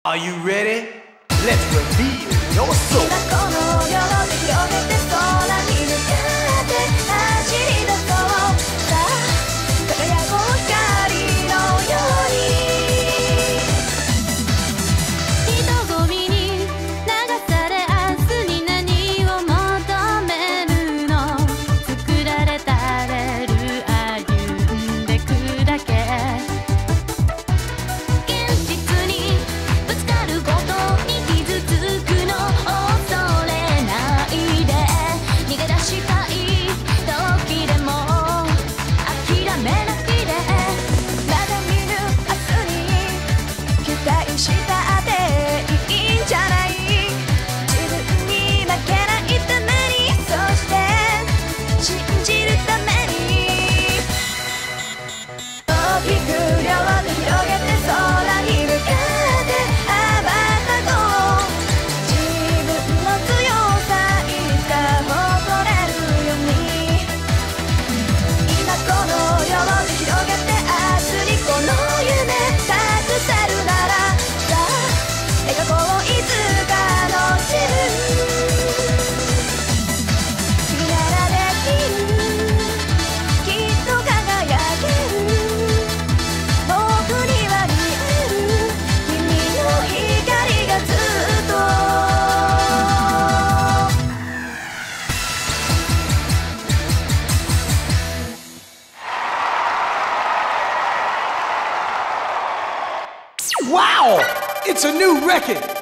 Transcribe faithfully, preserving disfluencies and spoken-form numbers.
Are you ready? Let's reveal your soul. 今この世を広げて空に向かって走り出そうさあ輝こう光のように人混みに流され明日に何を求めるの作られたれる歩んでくだけ現実にぶつかることに傷つくの恐れないで逃げ出したい時でも諦めないでまだ見ぬ明日に期待したっていいんじゃない自分に負けないためにそして信じるために大きく両手広げて空に向かって羽ばたこう自分の強さいつか誇れるように今この世を広げて明日にこの夢託せるならさあ描こういつかの自分君ならできるきっと輝ける僕には見える君の光がずっと Wow! It's a new record.